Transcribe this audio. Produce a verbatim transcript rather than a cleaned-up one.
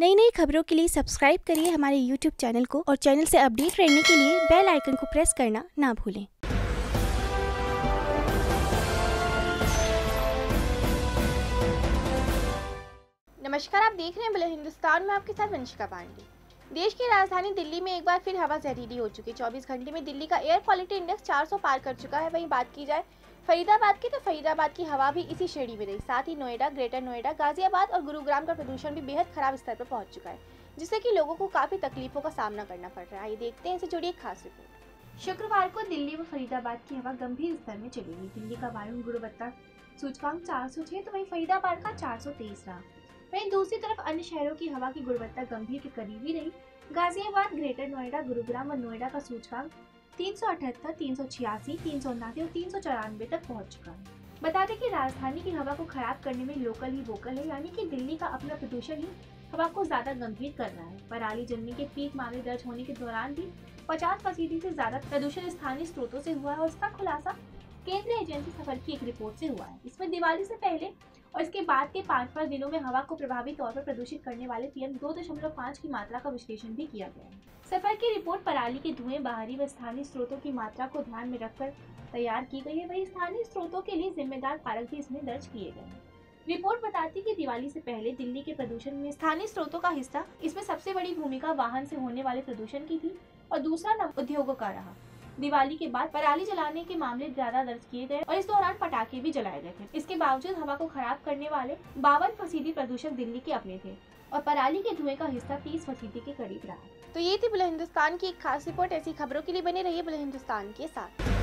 नई नई खबरों के लिए सब्सक्राइब करिए हमारे यूट्यूब चैनल को और चैनल से अपडेट रहने के लिए बेल आइकन को प्रेस करना ना भूलें। नमस्कार, आप देख रहे हैं बुलेटिन हिंदुस्तान में, आपके साथ वंशिका पांडे। देश की राजधानी दिल्ली में एक बार फिर हवा जहरीली हो चुकी है। चौबीस घंटे में दिल्ली का एयर क्वालिटी इंडेक्स चार सौ पार कर चुका है। वहीं बात की जाए फरीदाबाद की, तो फरीदाबाद की हवा भी इसी श्रेणी में रही। साथ ही नोएडा, ग्रेटर नोएडा, गाजियाबाद और गुरुग्राम का प्रदूषण भी बेहद खराब स्तर पर पहुंच चुका है, जिससे कि लोगों को काफी तकलीफों का सामना करना पड़ रहा है। ये देखते हैं, इससे जुड़ी एक खास रिपोर्ट। शुक्रवार को दिल्ली व फरीदाबाद की हवा गंभीर स्तर में चली गई। दिल्ली का वायु गुणवत्ता सूचकांक चार सौ छह, तो वहीं फरीदाबाद का चार सौ तेईस रहा। वहीं दूसरी तरफ अन्य शहरों की हवा की गुणवत्ता गंभीर के करीब ही रही। गाजियाबाद, ग्रेटर नोएडा, गुरुग्राम और नोएडा का सूचकांक तीन सौ अठहत्तर, तीन सौ छियासी, तीन सौ उनासी और तीन सौ चौरानवे तक पहुंच चुका है। बता दें कि राजधानी की हवा को खराब करने में लोकल ही वोकल है, यानी कि दिल्ली का अपना प्रदूषण ही हवा को ज्यादा गंभीर कर रहा है। पराली जलने के पीक मामले दर्ज होने के दौरान भी पचास फीसदी से ज्यादा प्रदूषण स्थानीय स्रोतों से हुआ है और इसका खुलासा केंद्रीय एजेंसी सफर की एक रिपोर्ट से हुआ है। इसमें दिवाली से पहले और इसके बाद के पाँच पाँच दिनों में हवा को प्रभावी तौर पर प्रदूषित करने वाले पीएम दो दशमलव पाँच की मात्रा का विश्लेषण भी किया गया है। सफर की रिपोर्ट पराली के धुएं, बाहरी व स्थानीय स्रोतों की मात्रा को ध्यान में रखकर तैयार की गई है। वही स्थानीय स्रोतों के लिए जिम्मेदार कारक भी इसमें दर्ज किए गए हैं। रिपोर्ट बताती है कि दिवाली से पहले दिल्ली के प्रदूषण में स्थानीय स्रोतों का हिस्सा, इसमें सबसे बड़ी भूमिका वाहन से होने वाले प्रदूषण की थी और दूसरा नव उद्योगों का रहा। दिवाली के बाद पराली जलाने के मामले ज्यादा दर्ज किए गए और इस दौरान पटाखे भी जलाए गए थे। इसके बावजूद हवा को खराब करने वाले बावन फीसदी प्रदूषक दिल्ली के अपने थे और पराली के धुएं का हिस्सा तीस फीसदी के करीब रहा। तो ये थी बुलेटिन हिंदुस्तान की एक खास रिपोर्ट। ऐसी खबरों के लिए बने रहिए बुलेटिन हिंदुस्तान के साथ।